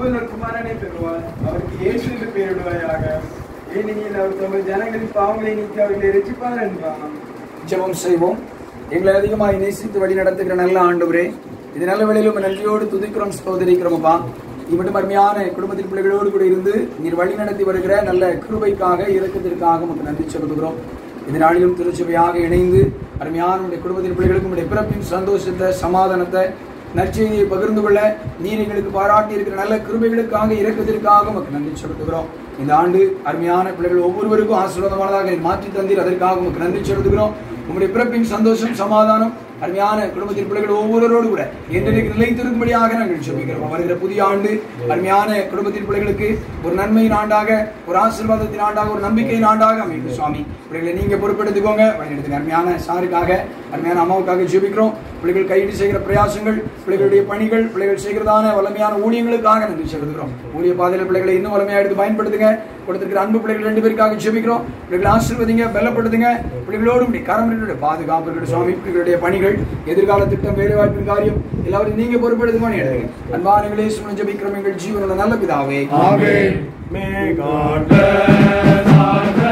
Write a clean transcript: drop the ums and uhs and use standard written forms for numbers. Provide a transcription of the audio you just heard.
பூர்ண குமாரனை பெறுவார். அவருக்கு இயேசு என்று பெயரிடுவாயாக. ஏனெனில் அவர் தமது ஜனங்களின் பாவங்களை நீக்கி அவர்களை ரட்சிப்பார் என்பான். ஜெபம் செய்வோம். எங்களை அதிகமாக நேசித்து வழி நடத்துகிற நல்ல ஆண்டவரே, இது நல்ல வேளையிலும் நன்றியோடு துதிக்கிறோம், ஸ்தோத்திரிக்கிறோம். அப்பா, இவட்டும் அருமையான குடும்பத்தின் பிள்ளைகளோடு கூட இருந்து நீர் வழி நடத்தி வருகிற நல்ல கிருபைக்காக, இரக்கத்திற்காக உங்களுக்கு நன்றி செலுத்துகிறோம். இந்த நாளிலும் திருச்சபையாக இணைந்து அருமையான உடைய குடும்பத்தின் பிள்ளைகளுக்கும் உடைய பிறப்பின் சந்தோஷத்தை, சமாதானத்தை, நற்செய்தியை பகிர்ந்து கொள்ள நீர் எங்களுக்கு பாராட்டி இருக்கிற நல்ல கிருபைகளுக்காக, இரக்கத்திற்காக உங்களுக்கு நன்றி செலுத்துகிறோம். இந்த ஆண்டு அருமையான பிள்ளைகள் ஒவ்வொருவருக்கும் ஆசீர்வாதமானதாக மாற்றி தந்தீர், அதற்காக உங்களுக்கு நன்றி செலுத்துகிறோம். உங்களுடைய பிறப்பின் சந்தோஷம், சமாதானம் அருமையான குடும்பத்தின் பிள்ளைகள் ஒவ்வொருவரோடு கூட என்றைக்கு நிலைத்திருக்கும்படியாக நாங்கள் ஜெபிக்கிறோம். வருகிற புதிய ஆண்டு அருமையான குடும்பத்தின் பிள்ளைகளுக்கு ஒரு நன்மையின் ஆண்டாக, ஒரு ஆசீர்வாதத்தின் ஆண்டாக, ஒரு நம்பிக்கையின் ஆண்டாக அமைக்கும். சுவாமி, பிள்ளைகளை நீங்க பொறுப்பெடுத்துக்கோங்க. வழிநடத்துங்க. அருமையான சாருக்காக, அருமையான அம்மாவுக்காக ஜெபிக்கிறோம். பிள்ளைகள் கையிட்டு செய்கிற பிரயாசங்கள், பிள்ளைகளுடைய பணிகள், பிள்ளைகள் செய்கிறதான வல்லமையான ஊழியங்களுக்காக நன்றி செலுத்துகிறோம். ஊழிய பாதையில பிள்ளைகளை இன்னும் வல்லமையா எடுத்து பயன்படுத்துங்க. கொடுத்திருக்கிற அன்பு பிள்ளைகள் 2 பேருக்காக ஜெபிக்கிறோம். பிள்ளைகளை ஆசீர்வதிங்க, பலப்படுத்துங்க. பிள்ளைகளோடு காரமர்களுடைய பாதுகாப்பு, சுவாமி, பிள்ளைகளுடைய பணிகள், எதிர்கால திட்டம், வேலை வாய்ப்பின் காரியம் எல்லாரும் நீங்க பொறுப்பெடுத்துக்கோன்னு எடுங்க. அன்பானங்களே சுமன் ஜெபிக்கிறோம் எங்கள் ஜீவனோட நல்ல பிதாவே. ஆமென். May God bless